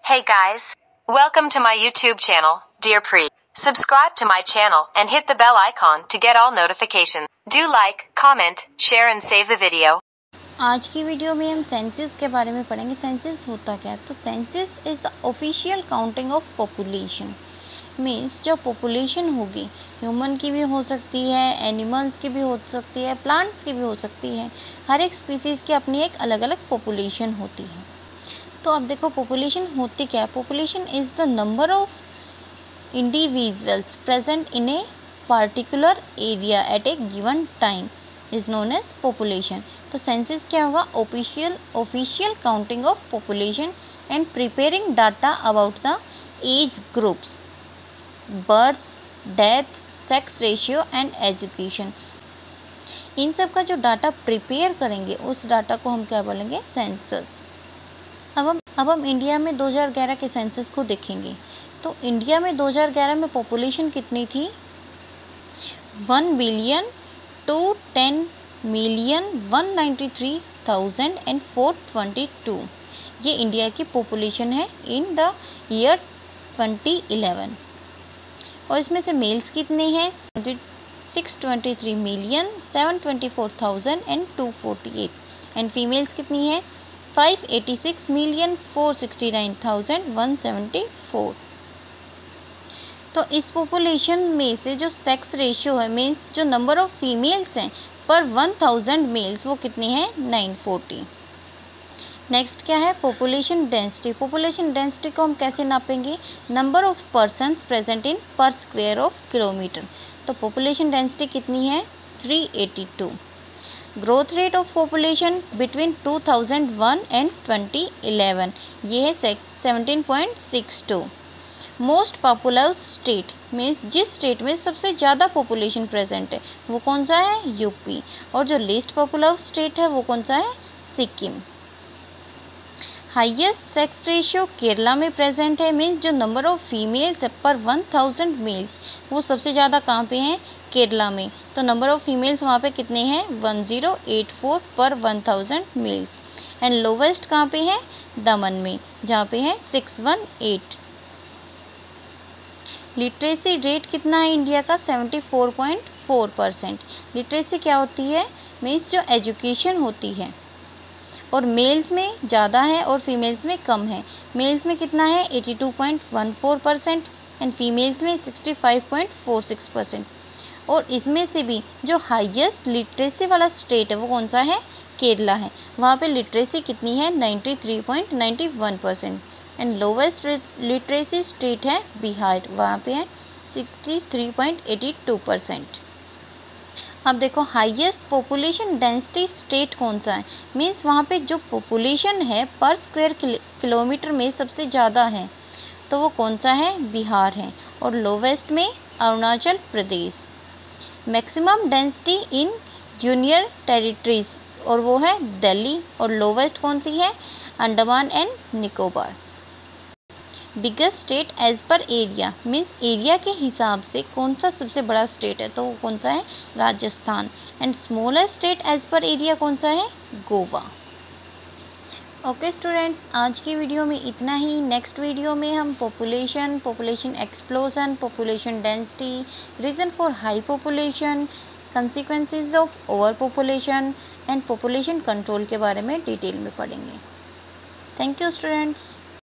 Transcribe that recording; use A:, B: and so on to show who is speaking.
A: Hey guys, welcome to my YouTube channel, Dear Pre. Subscribe to my channel and hit the bell icon to get all notifications. Do like, comment, share and save the video.
B: आज की video में हम census के बारे में पढ़ेंगे। Census होता क्या है? तो census is the official counting of population. Means जो पॉपुलेशन होगी ह्यूमन की भी हो सकती है, एनिमल्स की भी हो सकती है, प्लांट्स की भी हो सकती है। हर एक स्पीसीज़ की अपनी एक अलग अलग पॉपुलेशन होती है। तो अब देखो पॉपुलेशन होती क्या है। Population is the number of individuals present in a particular area at a given time is known as population. तो सेंसस क्या होगा? Official counting of population and preparing data about the age groups, births, death, sex ratio and education. इन सब का जो data prepare करेंगे उस data को हम क्या बोलेंगे? सेंसस। अब हम इंडिया में 2011 के सेंसस को देखेंगे। तो इंडिया में 2011 में पॉपुलेशन कितनी थी? 1,10,193,422। ये इंडिया की पॉपुलेशन है इन द ईयर 2011। और इसमें से मेल्स कितने हैं? 623,724,248 एंड फीमेल्स कितनी है? 586,469,174। तो इस पॉपुलेशन में से जो सेक्स रेशियो है, मीन्स जो नंबर ऑफ फीमेल्स हैं पर 1000 मेल्स, वो कितने हैं? 940। नेक्स्ट क्या है? Population density. पॉपुलेशन डेंसिटी को हम कैसे नापेंगे? Number of persons present in per square of kilometre. तो पॉपुलेशन डेंसिटी कितनी है? 382। Growth rate of population between 2001 and 2011 ये है 17.62। मोस्ट पॉपुलर स्टेट मीन्स जिस स्टेट में सबसे ज़्यादा पॉपुलेशन प्रेजेंट है वो कौन सा है? यूपी। और जो लीस्ट पॉपुलर स्टेट है वो कौन सा है? Sikkim. Highest sex ratio Kerala में प्रेजेंट है। मीन्स जो नंबर ऑफ फीमेल्स है पर 1000 मेल्स, वो सबसे ज़्यादा कहाँ पे हैं? केरला में। तो नंबर ऑफ फीमेल्स वहाँ पे कितने हैं? 1084 पर 1000 मेल्स। एंड लोवेस्ट कहाँ पे है? दमन में, जहाँ पे है 618। लिटरेसी रेट कितना है इंडिया का? 74.4%। लिटरेसी क्या होती है? मीन्स जो एजुकेशन होती है, और मेल्स में ज़्यादा है और फीमेल्स में कम है। मेल्स में कितना है? 82.14% एंड फीमेल्स में 65.46%। और इसमें से भी जो हाईएस्ट लिटरेसी वाला स्टेट है वो कौन सा है? केरला है। वहाँ पे लिटरेसी कितनी है? 93.91%। एंड लोवेस्ट लिटरेसी स्टेट है बिहार, वहाँ पे है 63.82%। अब देखो हाईएस्ट पॉपुलेशन डेंसिटी स्टेट कौन सा है? मीन्स वहाँ पे जो पॉपुलेशन है पर स्क्वायर किलोमीटर में सबसे ज़्यादा है, तो वो कौन सा है? बिहार है। और लोवेस्ट में Arunachal Pradesh. Maximum density in union territories, और वो है दिल्ली। और लोवेस्ट कौन सी है? Andaman and Nicobar. Biggest state as per area, means area के हिसाब से कौन सा सबसे बड़ा स्टेट है? तो वो कौन सा है? Rajasthan. And smallest state as per area कौन सा है? गोवा। ओके स्टूडेंट्स, आज की वीडियो में इतना ही। नेक्स्ट वीडियो में हम population explosion, population density, reason for high population, consequences of over population and population control के बारे में डिटेल में पढ़ेंगे। Thank you students.